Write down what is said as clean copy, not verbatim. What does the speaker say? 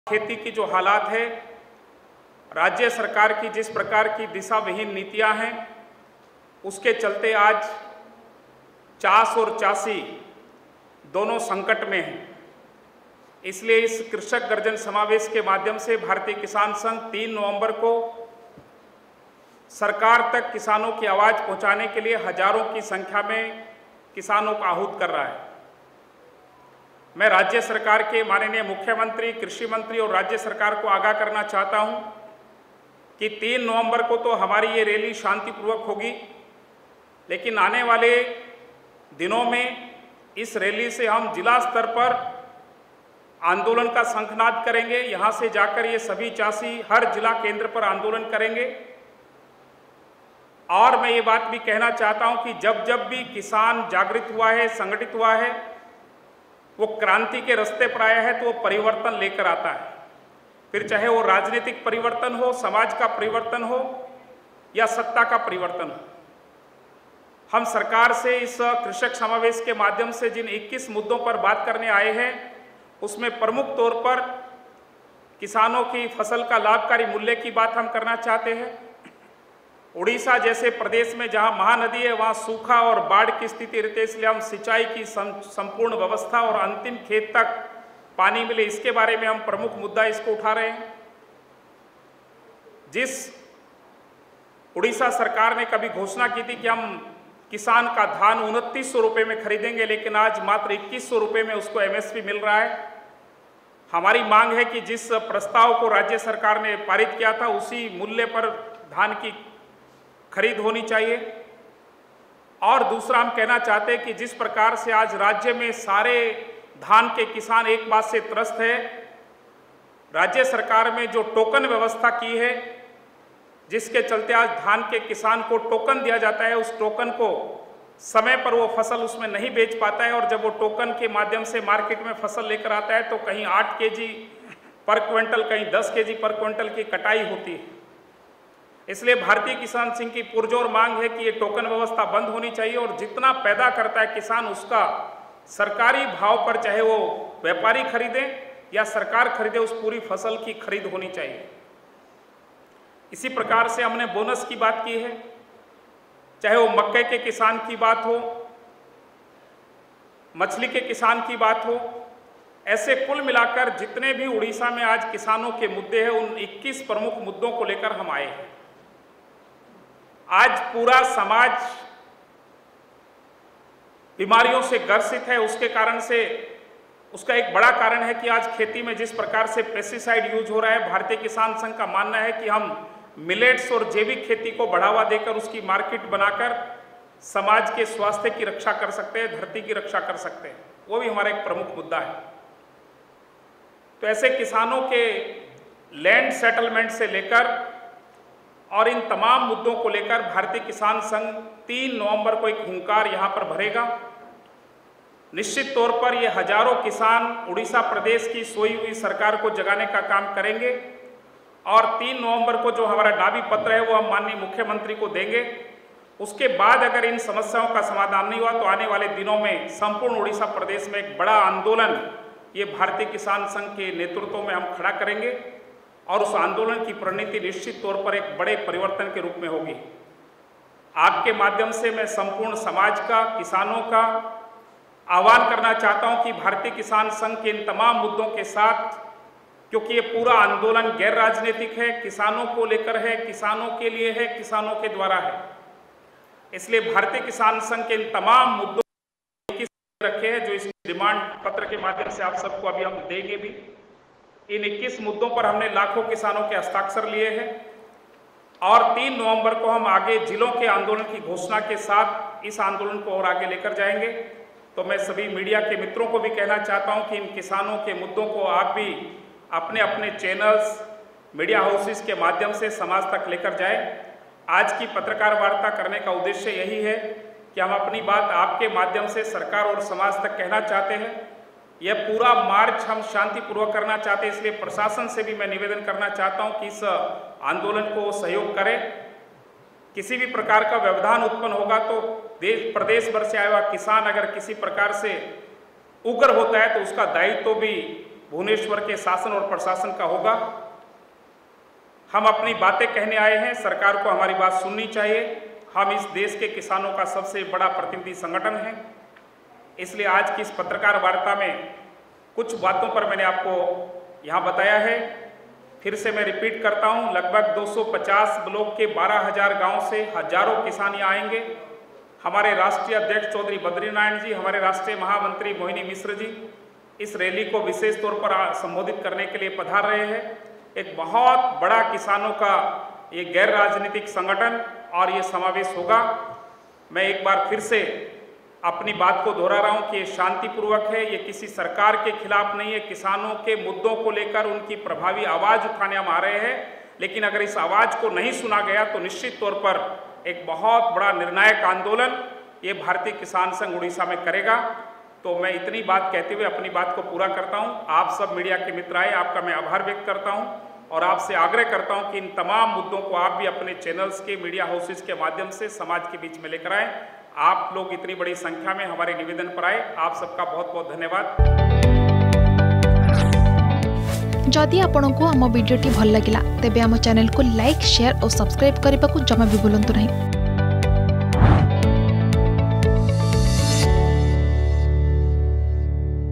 खेती की जो हालात है, राज्य सरकार की जिस प्रकार की दिशा विहीन नीतियां हैं, उसके चलते आज चाष और चाषी दोनों संकट में हैं। इसलिए इस कृषक गर्जन समावेश के माध्यम से भारतीय किसान संघ 3 नवंबर को सरकार तक किसानों की आवाज़ पहुंचाने के लिए हजारों की संख्या में किसानों को आहूत कर रहा है। मैं राज्य सरकार के माननीय मुख्यमंत्री, कृषि मंत्री और राज्य सरकार को आगाह करना चाहता हूं कि 3 नवंबर को तो हमारी ये रैली शांतिपूर्वक होगी, लेकिन आने वाले दिनों में इस रैली से हम जिला स्तर पर आंदोलन का शंखनाद करेंगे। यहाँ से जाकर ये सभी चाषी हर जिला केंद्र पर आंदोलन करेंगे। और मैं ये बात भी कहना चाहता हूँ कि जब जब भी किसान जागृत हुआ है, संगठित हुआ है, वो क्रांति के रास्ते पर आया है, तो वो परिवर्तन लेकर आता है। फिर चाहे वो राजनीतिक परिवर्तन हो, समाज का परिवर्तन हो या सत्ता का परिवर्तन हो। हम सरकार से इस कृषक समावेश के माध्यम से जिन 21 मुद्दों पर बात करने आए हैं, उसमें प्रमुख तौर पर किसानों की फसल का लाभकारी मूल्य की बात हम करना चाहते हैं। उड़ीसा जैसे प्रदेश में जहां महानदी है, वहां सूखा और बाढ़ की स्थिति रहती है, इसलिए हम सिंचाई की संपूर्ण व्यवस्था और अंतिम खेत तक पानी मिले, इसके बारे में हम प्रमुख मुद्दा इसको उठा रहे हैं। जिस उड़ीसा सरकार ने कभी घोषणा की थी कि हम किसान का धान 2900 रुपये में खरीदेंगे, लेकिन आज मात्र 2100 रुपये में उसको एमएसपी मिल रहा है। हमारी मांग है कि जिस प्रस्ताव को राज्य सरकार ने पारित किया था, उसी मूल्य पर धान की खरीद होनी चाहिए। और दूसरा हम कहना चाहते हैं कि जिस प्रकार से आज राज्य में सारे धान के किसान एक बात से त्रस्त है, राज्य सरकार में जो टोकन व्यवस्था की है, जिसके चलते आज धान के किसान को टोकन दिया जाता है, उस टोकन को समय पर वो फसल उसमें नहीं बेच पाता है, और जब वो टोकन के माध्यम से मार्केट में फसल लेकर आता है तो कहीं 8 केजी पर क्विंटल, कहीं 10 केजी पर क्विंटल की कटाई होती है। इसलिए भारतीय किसान संघ की पुरजोर मांग है कि ये टोकन व्यवस्था बंद होनी चाहिए और जितना पैदा करता है किसान, उसका सरकारी भाव पर, चाहे वो व्यापारी खरीदे या सरकार खरीदे, उस पूरी फसल की खरीद होनी चाहिए। इसी प्रकार से हमने बोनस की बात की है, चाहे वो मक्के के किसान की बात हो, मछली के किसान की बात हो। ऐसे कुल मिलाकर जितने भी उड़ीसा में आज किसानों के मुद्दे हैं, उन 21 प्रमुख मुद्दों को लेकर हम आए हैं। आज पूरा समाज बीमारियों से ग्रसित है। उसके कारण से, उसका एक बड़ा कारण है कि आज खेती में जिस प्रकार से पेस्टिसाइड यूज हो रहा है। भारतीय किसान संघ का मानना है कि हम मिलेट्स और जैविक खेती को बढ़ावा देकर उसकी मार्केट बनाकर समाज के स्वास्थ्य की रक्षा कर सकते हैं, धरती की रक्षा कर सकते हैं। वो भी हमारा एक प्रमुख मुद्दा है। तो ऐसे किसानों के लैंड सेटलमेंट से लेकर और इन तमाम मुद्दों को लेकर भारतीय किसान संघ 3 नवंबर को एक हुंकार यहाँ पर भरेगा। निश्चित तौर पर ये हजारों किसान उड़ीसा प्रदेश की सोई हुई सरकार को जगाने का काम करेंगे, और 3 नवंबर को जो हमारा दाबी पत्र है वो हम माननीय मुख्यमंत्री को देंगे। उसके बाद अगर इन समस्याओं का समाधान नहीं हुआ तो आने वाले दिनों में संपूर्ण उड़ीसा प्रदेश में एक बड़ा आंदोलन ये भारतीय किसान संघ के नेतृत्व में हम खड़ा करेंगे, और उस आंदोलन की परिणति निश्चित तौर पर एक बड़े परिवर्तन के रूप में होगी। आपके माध्यम से मैं संपूर्ण समाज का, किसानों का आह्वान करना चाहता हूं कि भारतीय किसान संघ के इन तमाम मुद्दों के साथ, क्योंकि ये पूरा आंदोलन गैर राजनीतिक है, किसानों को लेकर है, किसानों के लिए है, किसानों के द्वारा है, इसलिए भारतीय किसान संघ के इन तमाम मुद्दों रखे हैं जो इस डिमांड पत्र के माध्यम से आप सबको अभी हम देंगे भी। इन 21 मुद्दों पर हमने लाखों किसानों के हस्ताक्षर लिए हैं, और 3 नवंबर को हम आगे जिलों के आंदोलन की घोषणा के साथ इस आंदोलन को और आगे लेकर जाएंगे। तो मैं सभी मीडिया के मित्रों को भी कहना चाहता हूं कि इन किसानों के मुद्दों को आप भी अपने अपने चैनल्स, मीडिया हाउसेस के माध्यम से समाज तक लेकर जाएं। आज की पत्रकार वार्ता करने का उद्देश्य यही है कि हम अपनी बात आपके माध्यम से सरकार और समाज तक कहना चाहते हैं। यह पूरा मार्च हम शांतिपूर्वक करना चाहते हैं, इसलिए प्रशासन से भी मैं निवेदन करना चाहता हूं कि इस आंदोलन को सहयोग करें। किसी भी प्रकार का व्यवधान उत्पन्न होगा तो प्रदेश भर से आया हुआ किसान अगर किसी प्रकार से उग्र होता है तो उसका दायित्व भी भुवनेश्वर के शासन और प्रशासन का होगा। हम अपनी बातें कहने आए हैं, सरकार को हमारी बात सुननी चाहिए। हम इस देश के किसानों का सबसे बड़ा प्रतिनिधि संगठन है, इसलिए आज की इस पत्रकार वार्ता में कुछ बातों पर मैंने आपको यहाँ बताया है। फिर से मैं रिपीट करता हूँ, लगभग 250 ब्लॉक के 12,000 गाँव से हजारों किसान यहाँ आएंगे। हमारे राष्ट्रीय अध्यक्ष चौधरी बद्रीनारायण जी, हमारे राष्ट्रीय महामंत्री मोहिनी मिश्र जी इस रैली को विशेष तौर पर संबोधित करने के लिए पधार रहे हैं। एक बहुत बड़ा किसानों का ये गैर राजनीतिक संगठन और ये समावेश होगा। मैं एक बार फिर से अपनी बात को दोहरा रहा हूँ कि ये शांतिपूर्वक है, ये किसी सरकार के खिलाफ नहीं है। किसानों के मुद्दों को लेकर उनकी प्रभावी आवाज़ उठाने हम आ रहे हैं, लेकिन अगर इस आवाज़ को नहीं सुना गया तो निश्चित तौर पर एक बहुत बड़ा निर्णायक आंदोलन ये भारतीय किसान संघ उड़ीसा में करेगा। तो मैं इतनी बात कहते हुए अपनी बात को पूरा करता हूँ। आप सब मीडिया के मित्र आए, आपका मैं आभार व्यक्त करता हूँ और आपसे आग्रह करता हूँ कि इन तमाम मुद्दों को आप भी अपने चैनल्स के, मीडिया हाउसेस के माध्यम से समाज के बीच में लेकर आएँ। आप लोग इतनी बड़ी संख्या में हमारे निवेदन पर आए, आप सबका बहुत बहुत धन्यवाद। जदि आपंक आम भिडी भल लगा तेब आम चैनल को लाइक, शेयर और सब्सक्राइब करने को जमा भी भूलु नहीं।